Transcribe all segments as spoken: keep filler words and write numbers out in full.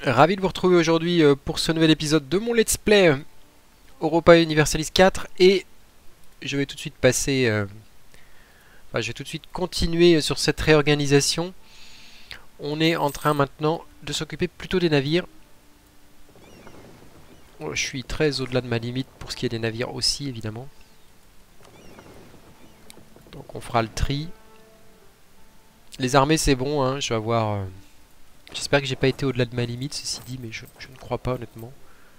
Ravi de vous retrouver aujourd'hui euh, pour ce nouvel épisode de mon Let's Play euh, Europa Universalis quatre. Et je vais tout de suite passer... euh, enfin, je vais tout de suite continuer sur cette réorganisation. On est en train maintenant de s'occuper plutôt des navires. Oh, je suis très au-delà de ma limite pour ce qui est des navires aussi, évidemment. Donc on fera le tri. Les armées c'est bon, hein, je vais avoir... euh, J'espère que j'ai pas été au-delà de ma limite, ceci dit, mais je, je ne crois pas honnêtement.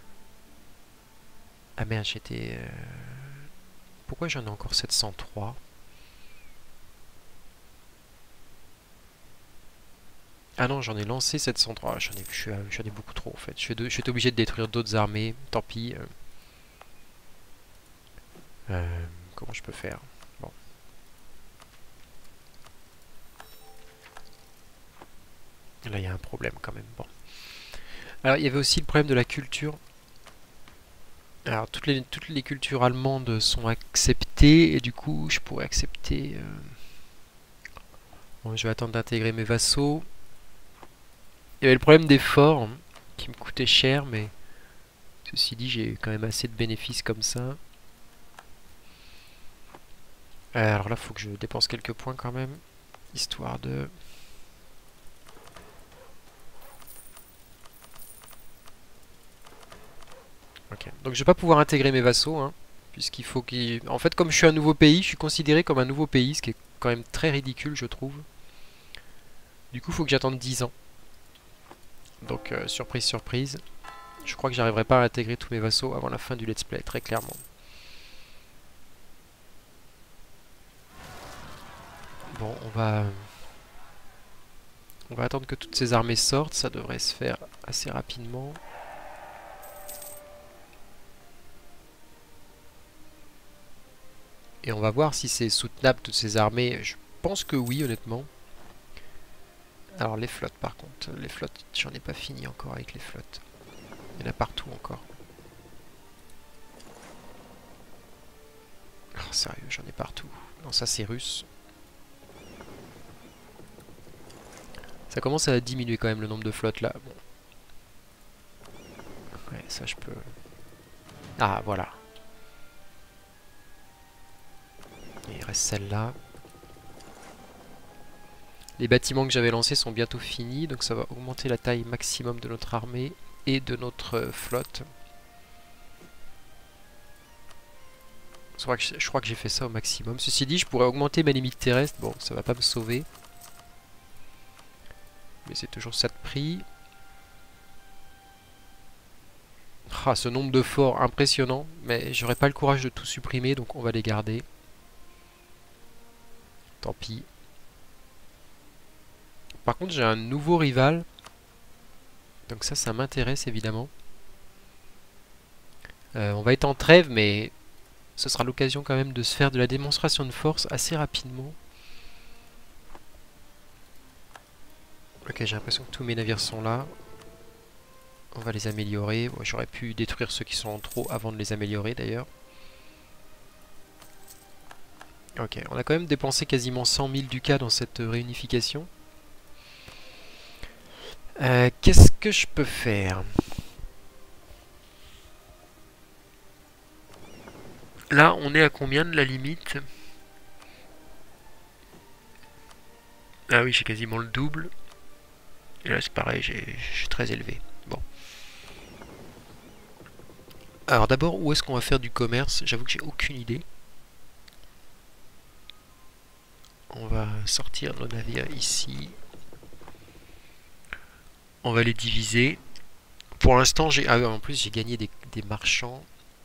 Ah merde, j'étais... Euh... Pourquoi j'en ai encore sept cent trois? Ah non, j'en ai lancé sept cent trois. J'en ai, je suis, j'en ai beaucoup trop en fait. Je suis, de, je suis obligé de détruire d'autres armées. Tant pis. Euh, euh, comment je peux faire? Bon. Là, il y a un problème quand même. Bon. Alors, il y avait aussi le problème de la culture. Alors, toutes les, toutes les cultures allemandes sont acceptées. Et du coup, je pourrais accepter... Euh... Bon, je vais attendre d'intégrer mes vassaux. Il y avait le problème des forts, hein, qui me coûtait cher, mais... Ceci dit, j'ai quand même assez de bénéfices comme ça. Euh, alors là, il faut que je dépense quelques points quand même. Histoire de... Ok. Donc je vais pas pouvoir intégrer mes vassaux, hein, puisqu'il faut qu'ils... En fait, comme je suis un nouveau pays, je suis considéré comme un nouveau pays, ce qui est quand même très ridicule, je trouve. Du coup, il faut que j'attende dix ans. Donc, euh, surprise, surprise. Je crois que j'arriverai pas à intégrer tous mes vassaux avant la fin du let's play, très clairement. Bon, on va... On va attendre que toutes ces armées sortent, ça devrait se faire assez rapidement. Et on va voir si c'est soutenable toutes ces armées. Je pense que oui, honnêtement. Alors les flottes par contre, les flottes, j'en ai pas fini encore avec les flottes. Il y en a partout encore. Oh, sérieux, j'en ai partout. Non, ça c'est russe. Ça commence à diminuer quand même le nombre de flottes là. Bon. Ouais, ça je peux... Ah, voilà. Et il reste celle-là. Les bâtiments que j'avais lancés sont bientôt finis, donc ça va augmenter la taille maximum de notre armée et de notre flotte. Je crois que je crois que j'ai fait ça au maximum. Ceci dit, je pourrais augmenter ma limite terrestre. Bon, ça va pas me sauver. Mais c'est toujours ça de prix. Ah, ce nombre de forts impressionnant. Mais j'aurais pas le courage de tout supprimer, donc on va les garder. Tant pis. Par contre, j'ai un nouveau rival. Donc ça, ça m'intéresse évidemment. Euh, on va être en trêve, mais ce sera l'occasion quand même de se faire de la démonstration de force assez rapidement. Ok, j'ai l'impression que tous mes navires sont là. On va les améliorer. Bon, j'aurais pu détruire ceux qui sont en trop avant de les améliorer d'ailleurs. Ok, on a quand même dépensé quasiment cent mille ducats dans cette réunification. Euh, Qu'est-ce que je peux faire? Là, on est à combien de la limite? Ah oui, j'ai quasiment le double. Et là, c'est pareil, je suis très élevé. Bon. Alors d'abord, où est-ce qu'on va faire du commerce? J'avoue que j'ai aucune idée. On va sortir nos navires ici. On va les diviser. Pour l'instant, j'ai... Ah oui, en plus, j'ai gagné des, des marchands.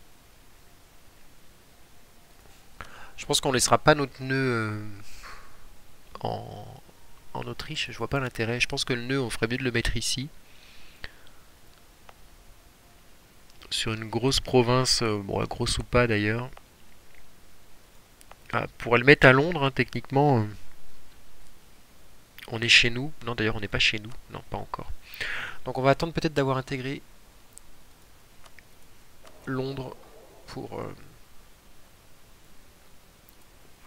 Je pense qu'on laissera pas notre nœud euh, en, en Autriche. Je vois pas l'intérêt. Je pense que le nœud, on ferait mieux de le mettre ici. Sur une grosse province, euh, bon, grosse ou pas d'ailleurs. Ah, pour le mettre à Londres, hein, techniquement, euh, on est chez nous. Non, d'ailleurs, on n'est pas chez nous. Non, pas encore. Donc on va attendre peut-être d'avoir intégré Londres pour... Euh,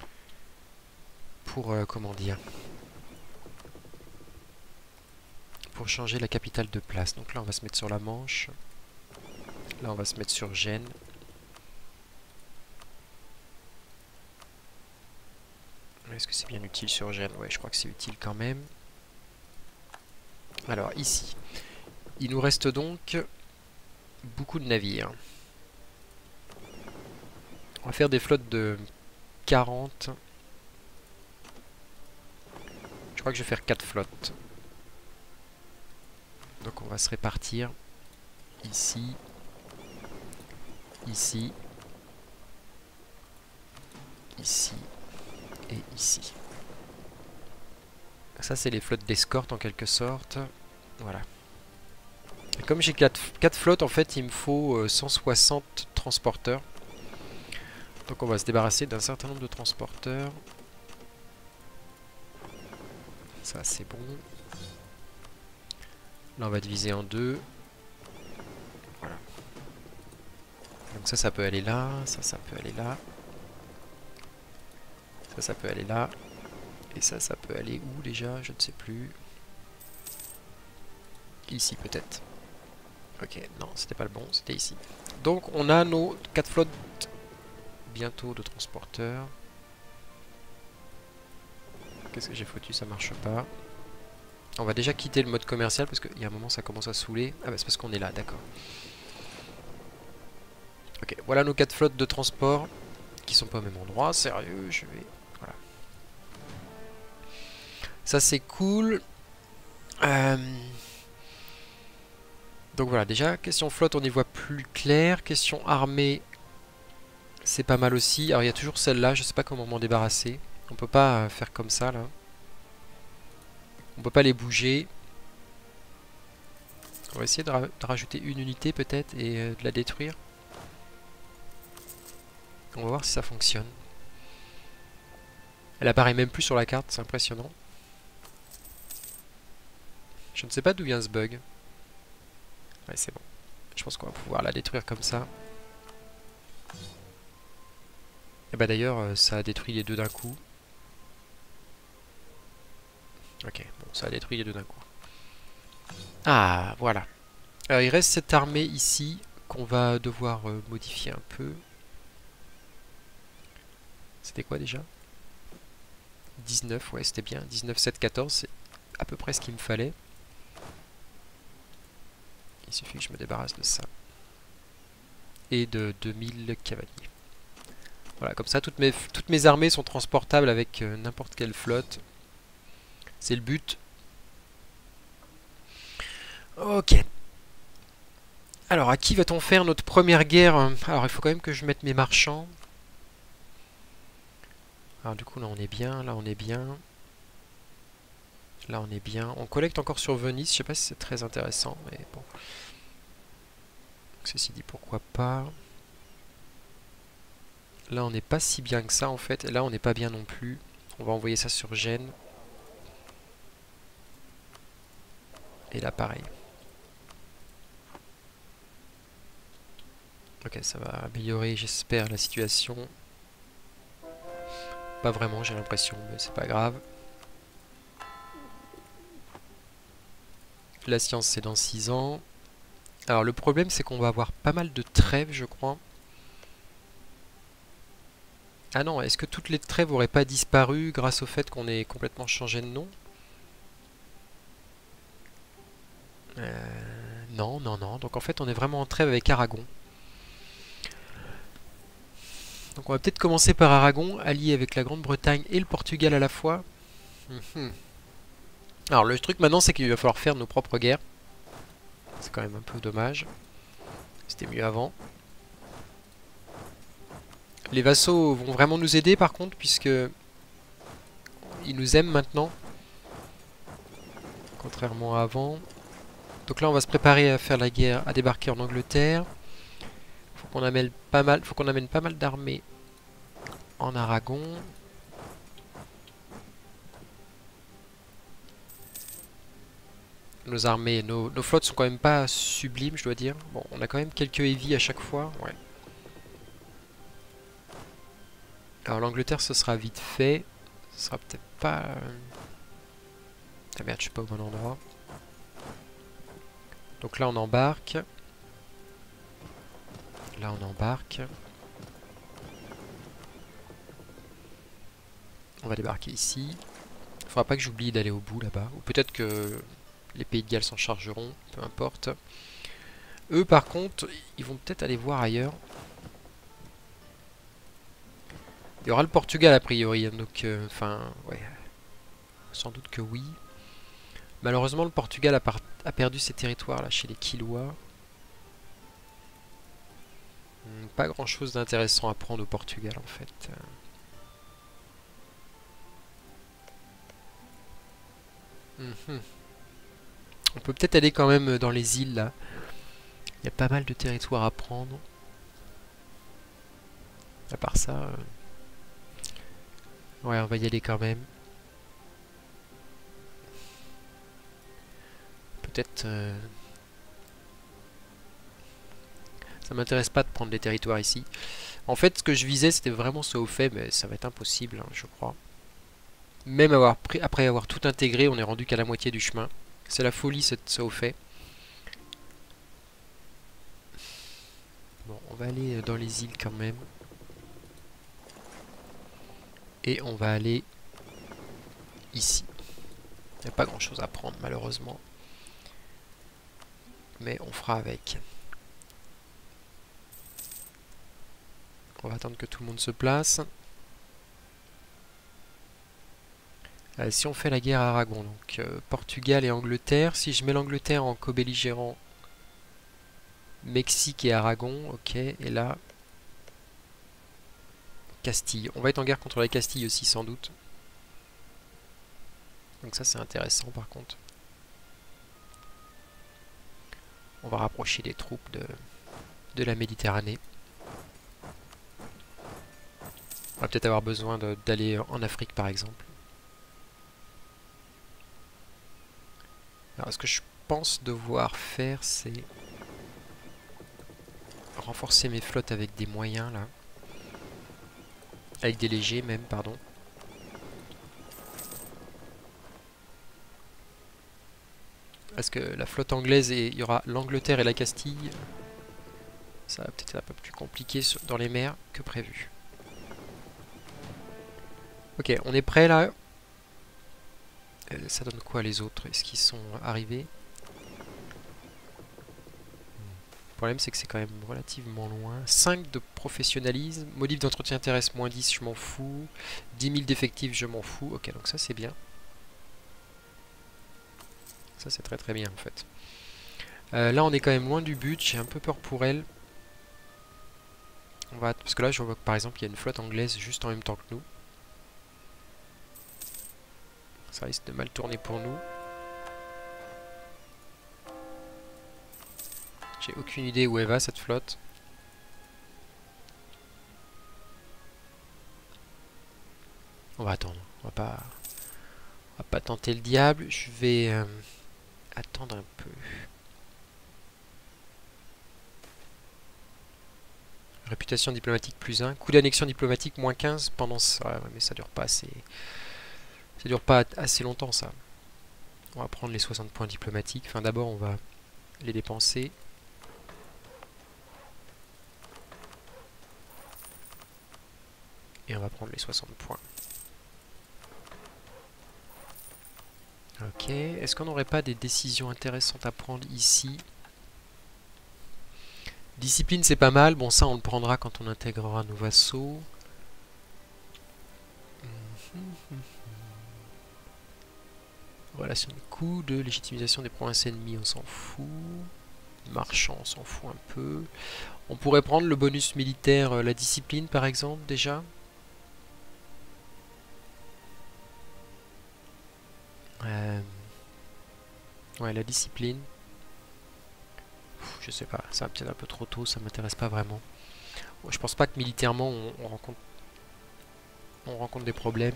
pour... Euh, comment dire pour changer la capitale de place. Donc là, on va se mettre sur la Manche. Là, on va se mettre sur Gênes. Est-ce que c'est bien utile sur Gênes? Ouais, je crois que c'est utile quand même. Alors, ici, il nous reste donc beaucoup de navires. On va faire des flottes de quarante. Je crois que je vais faire quatre flottes. Donc on va se répartir ici, ici, ici et ici. Ça c'est les flottes d'escorte en quelque sorte. Voilà. Et comme j'ai quatre flottes, en fait il me faut cent soixante transporteurs. Donc on va se débarrasser d'un certain nombre de transporteurs. Ça c'est bon. Là on va diviser en deux. Voilà. Donc ça, ça peut aller là. Ça, ça peut aller là. Ça, ça peut aller là. Et ça, ça peut aller où déjà? Je ne sais plus. Ici peut-être. Ok, non, c'était pas le bon, c'était ici. Donc on a nos quatre flottes bientôt de transporteurs. Qu'est-ce que j'ai foutu? Ça marche pas. On va déjà quitter le mode commercial parce qu'il y a un moment ça commence à saouler. Ah bah c'est parce qu'on est là, d'accord. Ok, voilà nos quatre flottes de transport qui sont pas au même endroit. Sérieux, je vais... Voilà. Ça c'est cool. Euh... Donc voilà, déjà, question flotte, on y voit plus clair. Question armée, c'est pas mal aussi. Alors il y a toujours celle-là, je sais pas comment m'en débarrasser. On peut pas euh, faire comme ça là. On peut pas les bouger. On va essayer de, ra de rajouter une unité peut-être et euh, de la détruire. On va voir si ça fonctionne. Elle apparaît même plus sur la carte, c'est impressionnant. Je ne sais pas d'où vient ce bug. Ouais, c'est bon. Je pense qu'on va pouvoir la détruire comme ça. Et bah d'ailleurs, euh, ça a détruit les deux d'un coup. Ok, bon, ça a détruit les deux d'un coup. Ah, voilà. Alors, il reste cette armée ici qu'on va devoir euh, modifier un peu. C'était quoi déjà? dix-neuf, ouais, c'était bien. dix-neuf, sept, quatorze, c'est à peu près ce qu'il me fallait. Il suffit que je me débarrasse de ça. Et de deux mille cavaliers. Voilà, comme ça, toutes mes, toutes mes armées sont transportables avec euh, n'importe quelle flotte. C'est le but. Ok. Alors, à qui va-t-on faire notre première guerre? Alors, il faut quand même que je mette mes marchands. Alors, du coup, là, on est bien. Là, on est bien. Là, on est bien. On collecte encore sur Venise. Je sais pas si c'est très intéressant, mais bon. Ceci dit, pourquoi pas. Là, on n'est pas si bien que ça, en fait. Et là, on n'est pas bien non plus. On va envoyer ça sur Gênes. Et là, pareil. Ok, ça va améliorer, j'espère, la situation. Pas vraiment, j'ai l'impression, mais c'est pas grave. La science, c'est dans six ans. Alors, le problème, c'est qu'on va avoir pas mal de trêves, je crois. Ah non, est-ce que toutes les trêves n'auraient pas disparu grâce au fait qu'on ait complètement changé de nom? euh, Non, non, non. Donc en fait, on est vraiment en trêve avec Aragon. Donc on va peut-être commencer par Aragon, allié avec la Grande-Bretagne et le Portugal à la fois. Mm-hmm. Alors le truc maintenant, c'est qu'il va falloir faire nos propres guerres. C'est quand même un peu dommage. C'était mieux avant. Les vassaux vont vraiment nous aider par contre, puisque ils nous aiment maintenant. Contrairement à avant. Donc là on va se préparer à faire la guerre, à débarquer en Angleterre. Faut qu'on amène pas mal, faut qu'on amène pas mal d'armées en Aragon. Nos armées, nos, nos flottes sont quand même pas sublimes, je dois dire. Bon, on a quand même quelques heavy à chaque fois. Ouais. Alors l'Angleterre, ce sera vite fait. Ce sera peut-être pas... Ah merde, je suis pas au bon endroit. Donc là on embarque. Là on embarque. On va débarquer ici. Il faudra pas que j'oublie d'aller au bout là-bas. Ou peut-être que les Pays de Galles s'en chargeront, peu importe. Eux par contre, ils vont peut-être aller voir ailleurs. Il y aura le Portugal a priori, hein, donc euh, enfin, ouais, sans doute que oui. Malheureusement, le Portugal a, a perdu ses territoires là chez les Quilois. Hmm, pas grand-chose d'intéressant à prendre au Portugal en fait. Mm-hmm. On peut peut-être aller quand même dans les îles là. Il y a pas mal de territoires à prendre. À part ça, euh... ouais, on va y aller quand même. Peut-être. Euh... Ça m'intéresse pas de prendre des territoires ici. En fait, ce que je visais, c'était vraiment ce au fait, mais ça va être impossible, hein, je crois. Même avoir pris, après avoir tout intégré, on est rendu qu'à la moitié du chemin. C'est la folie, ce au fait. Bon, on va aller dans les îles quand même. Et on va aller ici. Il n'y a pas grand chose à prendre malheureusement. Mais on fera avec. On va attendre que tout le monde se place. Euh, si on fait la guerre à Aragon, donc euh, Portugal et Angleterre. Si je mets l'Angleterre en co-belligérant, Mexique et Aragon, ok. Et là, Castille. On va être en guerre contre la Castille aussi sans doute. Donc ça c'est intéressant par contre. On va rapprocher les troupes de, de la Méditerranée. On va peut-être avoir besoin d'aller en Afrique par exemple. Alors ce que je pense devoir faire, c'est renforcer mes flottes avec des moyens là. Avec des légers même, pardon. Parce que la flotte anglaise, et il y aura l'Angleterre et la Castille. Ça va peut-être être un peu plus compliqué dans les mers que prévu. Ok, on est prêt là. Euh, ça donne quoi les autres? Est-ce qu'ils sont arrivés? Le problème c'est que c'est quand même relativement loin. cinq de professionnalisme. Modif d'entretien intéresse moins dix, je m'en fous. dix mille d'effectifs, je m'en fous. Ok, donc ça c'est bien. Ça c'est très très bien en fait. Euh, là on est quand même loin du but, j'ai un peu peur pour elle. On va, parce que là je vois que par exemple il y a une flotte anglaise juste en même temps que nous. Ça risque de mal tourner pour nous. J'ai aucune idée où elle va cette flotte. On va attendre, on va pas, on va pas tenter le diable. Je vais euh, attendre un peu. Réputation diplomatique plus un. Coût d'annexion diplomatique moins quinze pendant ça. Ouais, mais ça dure pas assez. Ça dure pas assez longtemps ça. On va prendre les soixante points diplomatiques. Enfin d'abord on va les dépenser. Et on va prendre les soixante points. Ok. Est-ce qu'on n'aurait pas des décisions intéressantes à prendre ici? Discipline c'est pas mal. Bon ça on le prendra quand on intégrera nos vassaux. Relation de coût, de légitimisation des provinces ennemies, on s'en fout. Marchand, on s'en fout un peu. On pourrait prendre le bonus militaire, euh, la discipline par exemple déjà. Euh... Ouais, la discipline. Pff, je sais pas, ça va peut-être un peu trop tôt, ça m'intéresse pas vraiment. Bon, je pense pas que militairement on, on rencontre on rencontre des problèmes.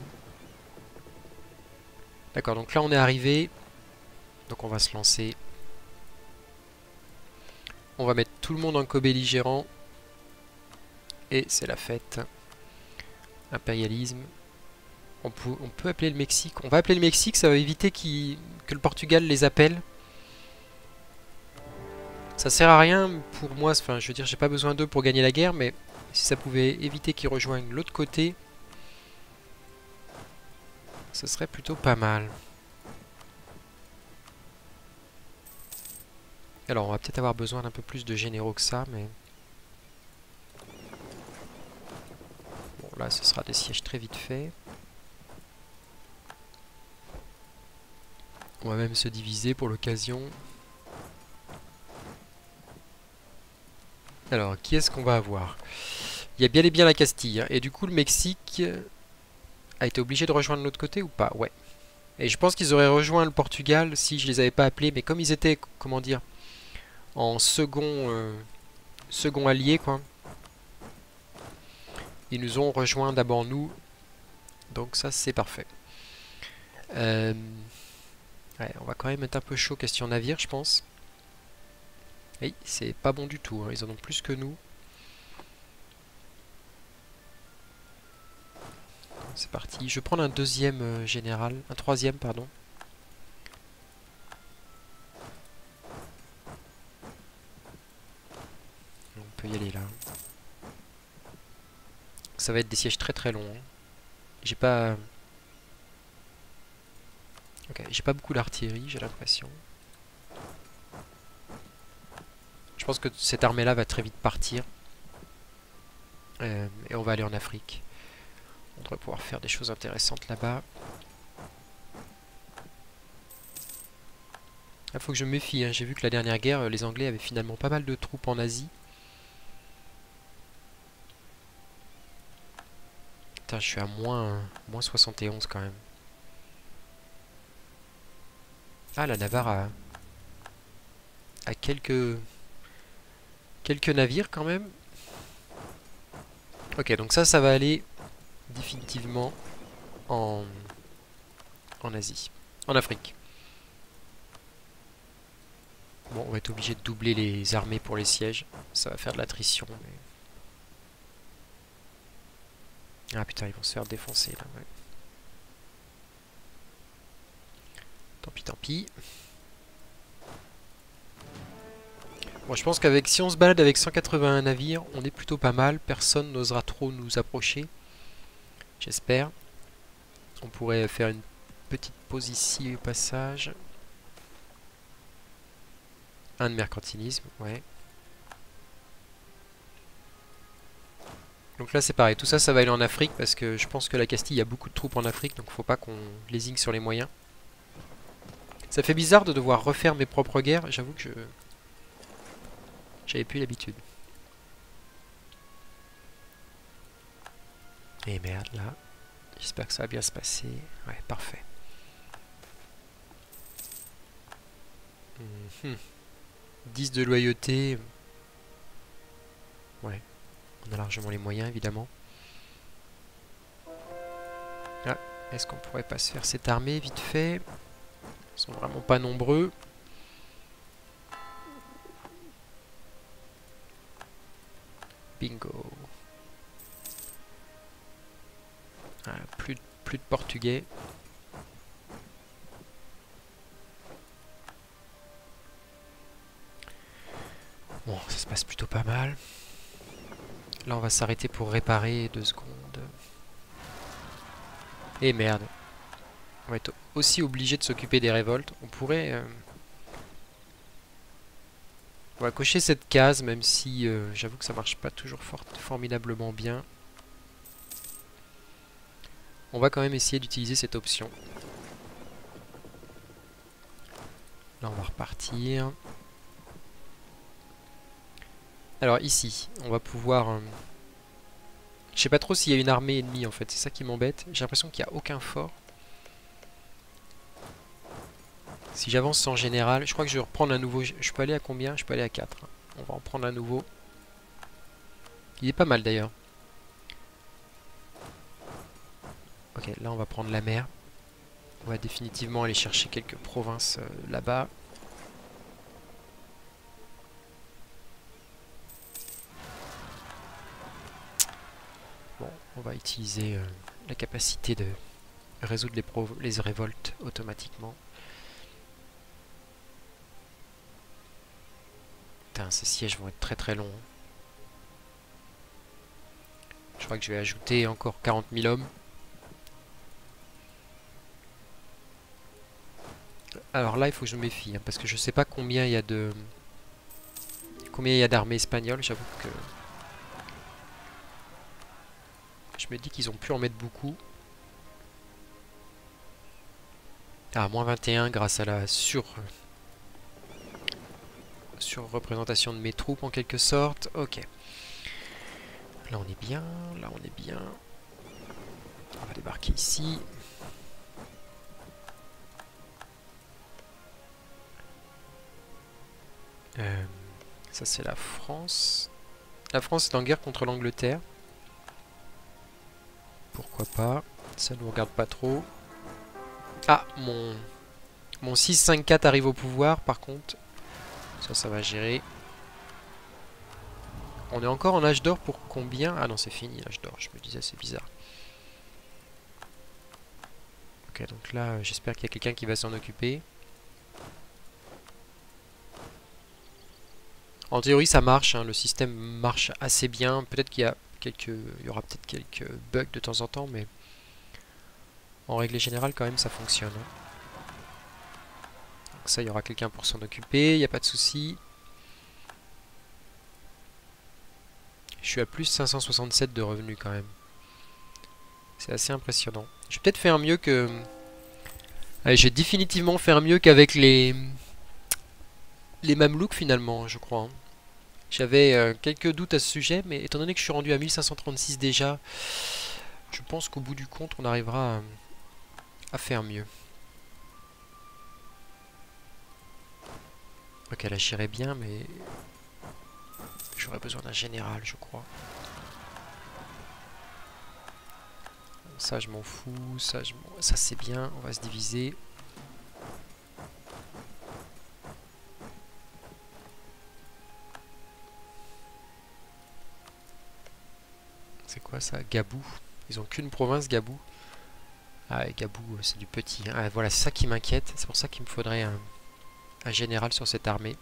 D'accord, donc là on est arrivé. Donc on va se lancer. On va mettre tout le monde en co-belligérant. Et c'est la fête. Impérialisme. On peut, on peut appeler le Mexique. On va appeler le Mexique, ça va éviter qu que le Portugal les appelle. Ça sert à rien pour moi, enfin je veux dire j'ai pas besoin d'eux pour gagner la guerre, mais si ça pouvait éviter qu'ils rejoignent l'autre côté, ce serait plutôt pas mal. Alors on va peut-être avoir besoin d'un peu plus de généraux que ça, mais... Bon là ce sera des sièges très vite faits. On va même se diviser pour l'occasion. Alors, qui est-ce qu'on va avoir? Il y a bien et bien la Castille, hein, et du coup le Mexique a été obligé de rejoindre l'autre côté ou pas? Ouais. Et je pense qu'ils auraient rejoint le Portugal si je les avais pas appelés, mais comme ils étaient, comment dire, en second, euh, second allié, quoi, ils nous ont rejoint d'abord nous, donc ça c'est parfait. Euh, ouais, on va quand même être un peu chaud question navire, je pense. Oui, c'est pas bon du tout, hein, ils en ont plus que nous. C'est parti. Je vais prendre un deuxième euh, général, un troisième, pardon. On peut y aller là. Ça va être des sièges très très longs. Hein. J'ai pas... Ok, j'ai pas beaucoup d'artillerie, j'ai l'impression. Je pense que cette armée-là va très vite partir. Euh, et on va aller en Afrique. On devrait pouvoir faire des choses intéressantes là-bas. Il faut que je me méfie, hein. J'ai vu que la dernière guerre, les Anglais avaient finalement pas mal de troupes en Asie. Putain, je suis à moins, moins soixante et onze quand même. Ah, la Navarre a, a quelques, quelques navires quand même. Ok, donc ça, ça va aller définitivement en, en Asie. En Afrique. Bon, on va être obligé de doubler les armées pour les sièges. Ça va faire de l'attrition. Mais... Ah putain, ils vont se faire défoncer là, ouais. Tant pis, tant pis. Bon, je pense qu'avec si on se balade avec cent quatre-vingt-un navires, on est plutôt pas mal. Personne n'osera trop nous approcher. J'espère. On pourrait faire une petite pause ici au passage. Un de mercantilisme, ouais. Donc là c'est pareil, tout ça ça va aller en Afrique parce que je pense que la Castille a beaucoup de troupes en Afrique, donc faut pas qu'on lésigne sur les moyens. Ça fait bizarre de devoir refaire mes propres guerres, j'avoue que je... j'avais plus l'habitude. Et merde là, j'espère que ça va bien se passer. Ouais, parfait. Mmh. dix de loyauté. Ouais, on a largement les moyens évidemment. Ah, est-ce qu'on pourrait pas se faire cette armée vite fait? Ils sont vraiment pas nombreux. Bingo. Ah, plus, de, plus de portugais. Bon, ça se passe plutôt pas mal. Là, on va s'arrêter pour réparer deux secondes. Et merde. On va être aussi obligé de s'occuper des révoltes. On pourrait... Euh... On va cocher cette case, même si euh, j'avoue que ça marche pas toujours fort, formidablement bien. On va quand même essayer d'utiliser cette option. Là, on va repartir. Alors ici, on va pouvoir... Euh... Je sais pas trop s'il y a une armée ennemie en fait, c'est ça qui m'embête. J'ai l'impression qu'il n'y a aucun fort. Si j'avance en général, je crois que je vais reprendre un nouveau... Je peux aller à combien? Je peux aller à quatre. On va en prendre un nouveau. Il est pas mal d'ailleurs. Ok, là on va prendre la mer. On va définitivement aller chercher quelques provinces euh, là-bas. Bon, on va utiliser euh, la capacité de résoudre les, les révoltes automatiquement. ces sièges vont être très très longs. Je crois que je vais ajouter encore quarante mille hommes. Alors là, il faut que je me méfie, hein, parce que je sais pas combien il y a de... Combien il y a d'armées espagnoles, j'avoue que... Je me dis qu'ils ont pu en mettre beaucoup. Ah, moins vingt et un grâce à la sur... sur-représentation de mes troupes en quelque sorte. Ok. Là on est bien, là on est bien. On va débarquer ici. Euh, ça c'est la France. La France est en guerre contre l'Angleterre. Pourquoi pas. Ça nous regarde pas trop. Ah, mon, mon six cinq quatre arrive au pouvoir par contre. Ça, ça va gérer. On est encore en âge d'or pour combien? Ah non, c'est fini l'âge d'or. Je me disais, c'est bizarre. Ok, donc là, euh, j'espère qu'il y a quelqu'un qui va s'en occuper. En théorie, ça marche. Hein, le système marche assez bien. Peut-être qu'il y a quelques, il y aura peut-être quelques bugs de temps en temps, mais en règle générale, quand même, ça fonctionne. Hein. Donc ça, il y aura quelqu'un pour s'en occuper. Il n'y a pas de souci. Je suis à plus cinq cent soixante-sept de revenus quand même. C'est assez impressionnant. Je vais peut-être faire mieux que... Allez, je vais définitivement faire mieux qu'avec les... Les Mamelouks finalement, je crois. J'avais euh, quelques doutes à ce sujet, mais étant donné que je suis rendu à mille cinq cent trente-six déjà, je pense qu'au bout du compte, on arrivera à, à faire mieux. Ok, là j'irai bien, mais... J'aurais besoin d'un général, je crois. Ça, je m'en fous. Ça, je m'en- ça c'est bien. On va se diviser. C'est quoi ça? Gabou. Ils ont qu'une province, Gabou. Ah, et Gabou, euh, c'est du petit. Hein. Ah, voilà, c'est ça qui m'inquiète. C'est pour ça qu'il me faudrait un, un général sur cette armée.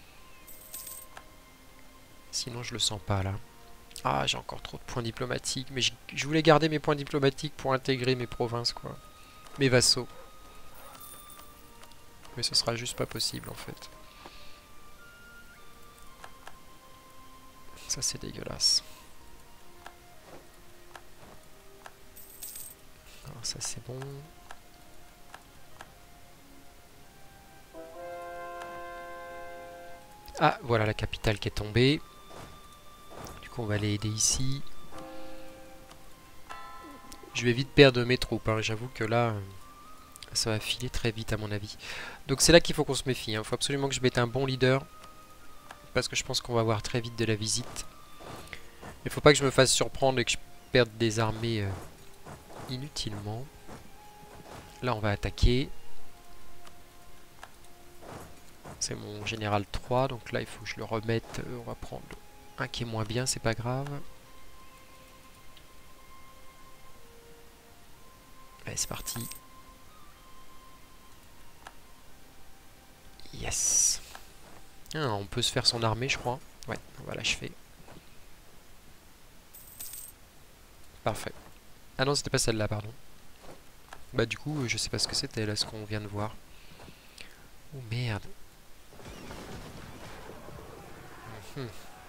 Sinon, je le sens pas, là. Ah, j'ai encore trop de points diplomatiques. Mais je, je voulais garder mes points diplomatiques pour intégrer mes provinces, quoi. Mes vassaux. Mais ce sera juste pas possible, en fait. Ça, c'est dégueulasse. Alors, ça, c'est bon. Ah, voilà la capitale qui est tombée. Du coup, on va aller aider ici. Je vais vite perdre mes troupes. Hein. J'avoue que là, euh, ça va filer très vite à mon avis. Donc c'est là qu'il faut qu'on se méfie. Il hein. faut absolument que je mette un bon leader. Parce que je pense qu'on va avoir très vite de la visite. Il ne faut pas que je me fasse surprendre et que je perde des armées euh, inutilement. Là, on va attaquer. C'est mon général trois. Donc là, il faut que je le remette. Euh, on va prendre un qui est moins bien. C'est pas grave. Allez, c'est parti. Yes. Ah, on peut se faire son armée, je crois. Ouais, on va l'achever. Parfait. Ah non, c'était pas celle-là, pardon. Bah du coup, je sais pas ce que c'était, là, ce qu'on vient de voir. Oh merde. Mmh.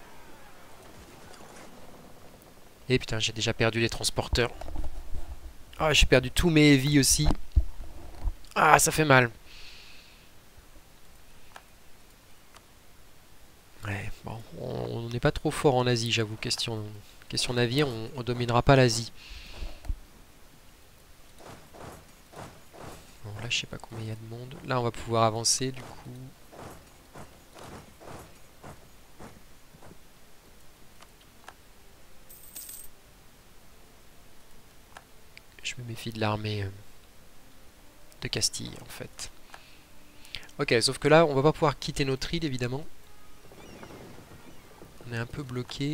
Et putain, j'ai déjà perdu les transporteurs. Ah, j'ai perdu tous mes heavy aussi. Ah, ça fait mal. Ouais, bon, on n'est pas trop fort en Asie, j'avoue. Question, question navire, on, on dominera pas l'Asie. Bon, là, je sais pas combien il y a de monde. Là, on va pouvoir avancer, du coup. Je me méfie de l'armée euh, de Castille, en fait. Ok, sauf que là, on va pas pouvoir quitter notre île, évidemment. On est un peu bloqué.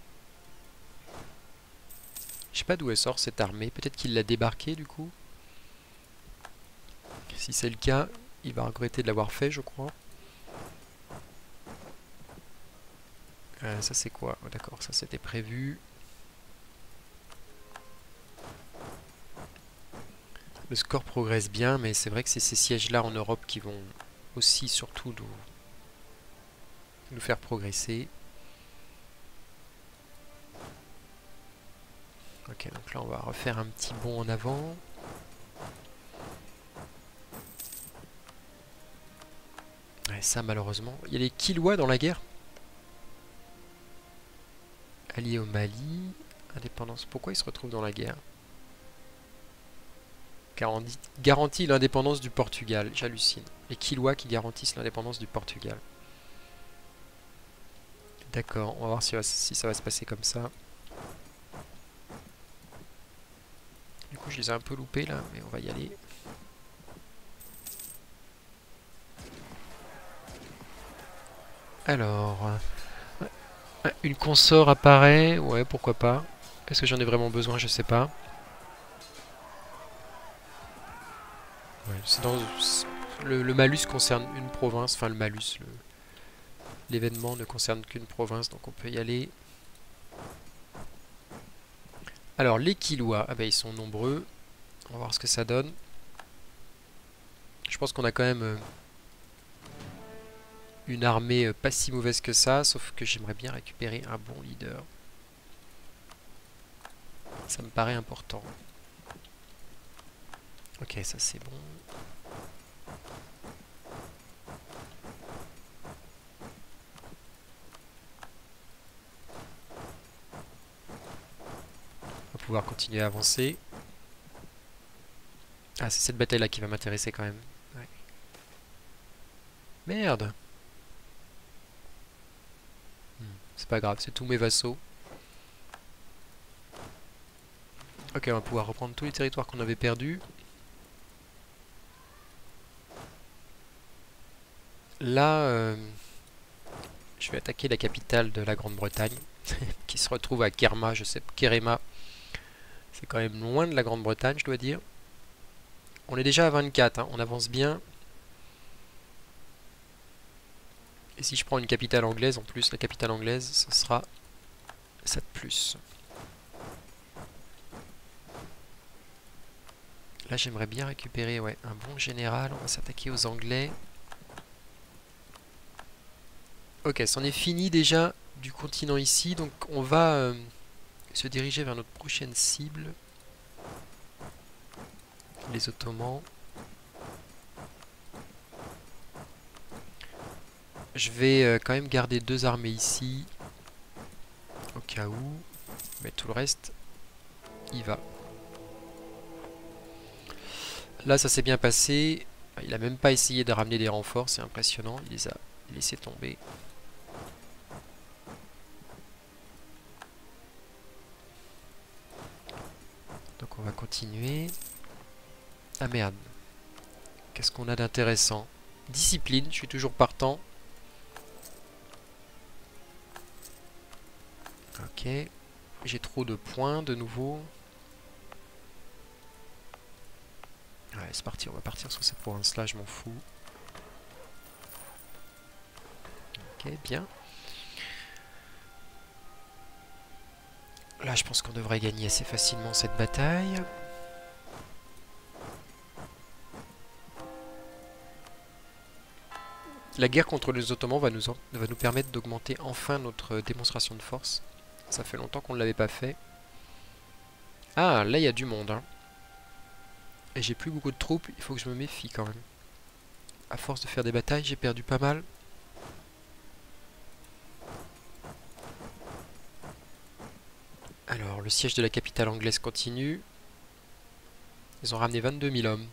Je sais pas d'où elle sort cette armée. Peut-être qu'il l'a débarquée du coup. Si c'est le cas, il va regretter de l'avoir fait, je crois. Euh, ça c'est quoi? Oh, d'accord, ça c'était prévu. Le score progresse bien, mais c'est vrai que c'est ces sièges-là en Europe qui vont aussi surtout nous, nous faire progresser. Ok, donc là on va refaire un petit bond en avant. Ouais, ça malheureusement. Il y a les Kilwa dans la guerre. Alliés au Mali. Indépendance. Pourquoi ils se retrouvent dans la guerre? Garantie, garantit l'indépendance du Portugal. J'hallucine. Les Kilwa qui garantissent l'indépendance du Portugal. D'accord, on va voir si, si ça va se passer comme ça. Du coup, je les ai un peu loupés là, mais on va y aller. Alors, euh, une consort apparaît. Ouais, pourquoi pas. Est-ce que j'en ai vraiment besoin? Je sais pas. Ouais, c'est dans, le, le malus concerne une province. Enfin, le malus, l'événement ne concerne qu'une province, donc on peut y aller. Alors, les Kilwa, ah ben, ils sont nombreux. On va voir ce que ça donne. Je pense qu'on a quand même euh, une armée euh, pas si mauvaise que ça, sauf que j'aimerais bien récupérer un bon leader. Ça me paraît important. Ok, ça c'est bon. On va pouvoir continuer à avancer. Ah, c'est cette bataille-là qui va m'intéresser quand même. Ouais. Merde! Hmm, c'est pas grave, c'est tous mes vassaux. Ok, on va pouvoir reprendre tous les territoires qu'on avait perdus. Là, euh, je vais attaquer la capitale de la Grande-Bretagne, qui se retrouve à Kerma, je sais, Kerema. C'est quand même loin de la Grande-Bretagne, je dois dire. On est déjà à vingt-quatre, hein, on avance bien. Et si je prends une capitale anglaise, en plus, la capitale anglaise, ce sera sept plus. Là, j'aimerais bien récupérer ouais, un bon général. On va s'attaquer aux Anglais. Ok, c'en est fini déjà du continent ici. Donc, on va euh, se diriger vers notre prochaine cible. Les Ottomans. Je vais euh, quand même garder deux armées ici. Au cas où. Mais tout le reste, il va. Là, ça s'est bien passé. Il a même pas essayé de ramener des renforts. C'est impressionnant. Il les a laissés tomber. Donc on va continuer. Ah merde. Qu'est-ce qu'on a d'intéressant? Discipline, je suis toujours partant. Ok. J'ai trop de points de nouveau. Ouais, c'est parti, on va partir sur cette province-là, je m'en fous. Ok, bien. Là, je pense qu'on devrait gagner assez facilement cette bataille. La guerre contre les Ottomans va nous, va nous permettre d'augmenter enfin notre démonstration de force. Ça fait longtemps qu'on ne l'avait pas fait. Ah, là, il y a du monde. Hein. Et j'ai plus beaucoup de troupes, il faut que je me méfie quand même. À force de faire des batailles, j'ai perdu pas mal. Alors, le siège de la capitale anglaise continue. Ils ont ramené vingt-deux mille hommes.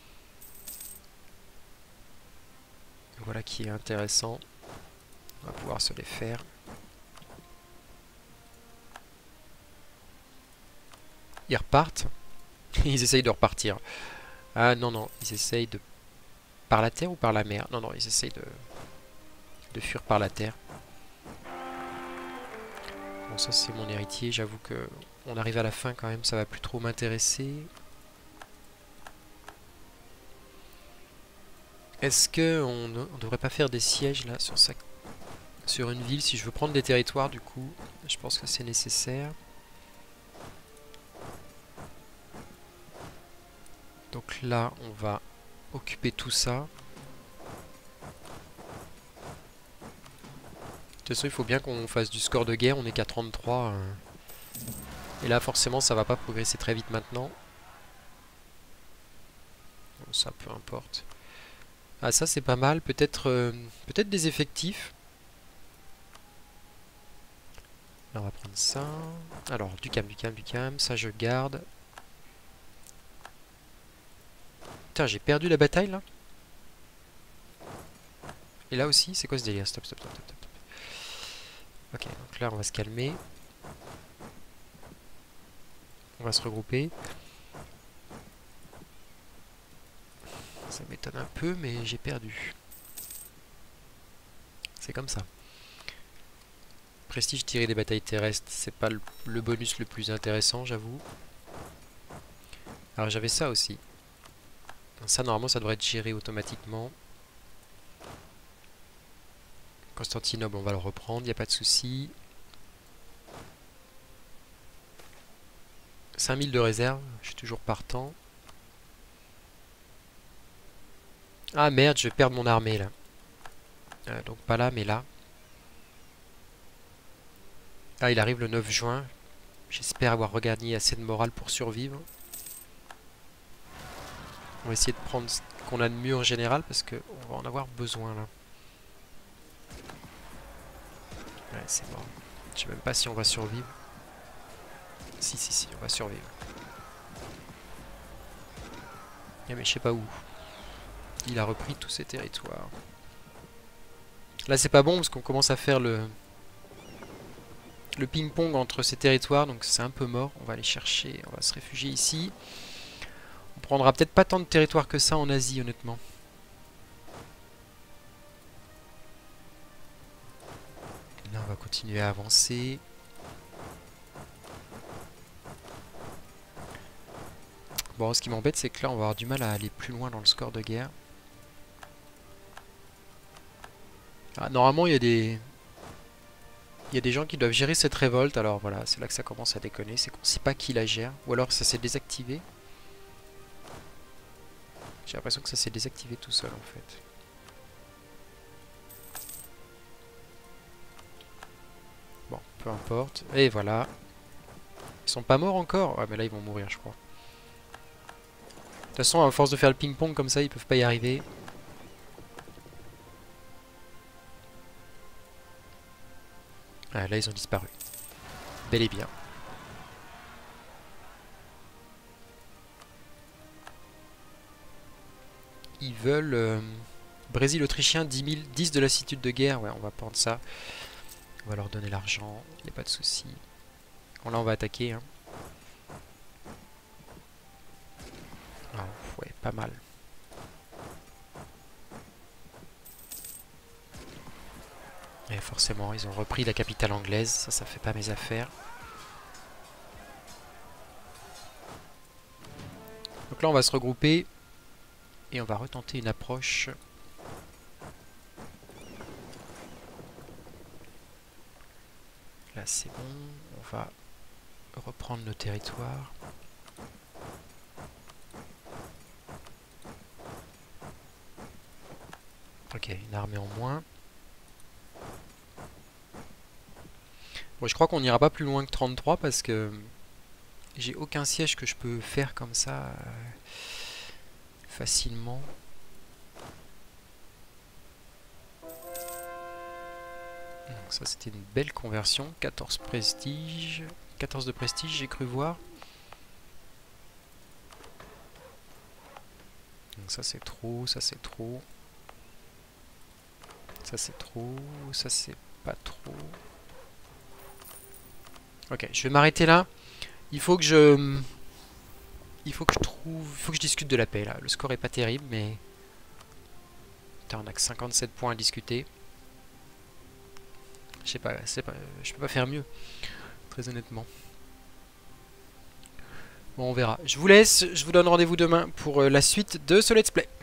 Voilà qui est intéressant. On va pouvoir se les faire. Ils repartent. Ils essayent de repartir. Ah non, non, ils essayent de... Par la terre ou par la mer? Non, non, ils essayent de... de fuir par la terre. Bon, ça c'est mon héritier. J'avoue que on arrive à la fin quand même. Ça va plus trop m'intéresser. Est-ce que on ne devrait pas faire des sièges là sur sa sur une ville si je veux prendre des territoires du coup. Je pense que c'est nécessaire. Donc là, on va occuper tout ça. De toute façon, il faut bien qu'on fasse du score de guerre. On est qu'à trente-trois. Euh. Et là, forcément, ça va pas progresser très vite maintenant. Bon, ça, peu importe. Ah, ça, c'est pas mal. Peut-être euh, peut-être des effectifs. Là, on va prendre ça. Alors, du cam, du cam, du cam. Ça, je garde. Putain, j'ai perdu la bataille, là. Et là aussi, c'est quoi ce délire? Stop, stop, stop, stop, stop. Ok, donc là, on va se calmer. On va se regrouper. Ça m'étonne un peu, mais j'ai perdu. C'est comme ça. Prestige tiré des batailles terrestres, c'est pas le, le bonus le plus intéressant, j'avoue. Alors j'avais ça aussi. Ça, normalement, ça devrait être géré automatiquement. Constantinople, on va le reprendre, il n'y a pas de souci. cinq mille de réserve, je suis toujours partant. Ah merde, je vais perdre mon armée là. Euh, donc pas là, mais là. Ah, il arrive le neuf juin. J'espère avoir regagné assez de morale pour survivre. On va essayer de prendre ce qu'on a de mieux en général parce qu'on va en avoir besoin là. Ouais, c'est mort. Je sais même pas si on va survivre. Si, si, si, on va survivre. Ah, mais je sais pas où. Il a repris tous ses territoires. Là, c'est pas bon parce qu'on commence à faire le... le ping-pong entre ces territoires, donc c'est un peu mort. On va aller chercher, on va se réfugier ici. On prendra peut-être pas tant de territoire que ça en Asie, honnêtement. Là, on va continuer à avancer. Bon, ce qui m'embête, c'est que là, on va avoir du mal à aller plus loin dans le score de guerre. Ah, normalement, il y a des... Il y a des gens qui doivent gérer cette révolte, alors voilà, c'est là que ça commence à déconner, c'est qu'on ne sait pas qui la gère, ou alors ça s'est désactivé. J'ai l'impression que ça s'est désactivé tout seul en fait. Bon, peu importe. Et voilà. Ils sont pas morts encore? Ouais, mais là ils vont mourir, je crois. De toute façon, à force de faire le ping-pong comme ça, ils peuvent pas y arriver. Ah, là ils ont disparu. Bel et bien. Ils veulent... Euh, Brésil autrichien, dix mille, dix de lassitude de guerre. Ouais, on va prendre ça. On va leur donner l'argent, il n'y a pas de souci. Bon, là on va attaquer. Hein. Ah, ouais, pas mal. Et forcément, ils ont repris la capitale anglaise. Ça, ça fait pas mes affaires. Donc là, on va se regrouper. Et on va retenter une approche. Là, c'est bon. On va reprendre nos territoires. Ok, une armée en moins. Bon, je crois qu'on n'ira pas plus loin que trente-trois parce que j'ai aucun siège que je peux faire comme ça euh, facilement. Donc ça, c'était une belle conversion. quatorze prestige. quatorze de prestige, j'ai cru voir. Donc ça, c'est trop. Ça, c'est trop. Ça, c'est trop. Ça, c'est pas trop. Ok, je vais m'arrêter là. Il faut que je... Il faut que je trouve... Il faut que je discute de la paix, là. Le score est pas terrible, mais... Putain, on a que cinquante-sept points à discuter. Je sais pas, pas... Je peux pas faire mieux. Très honnêtement. Bon, on verra. Je vous laisse. Je vous donne rendez-vous demain pour la suite de ce let's play.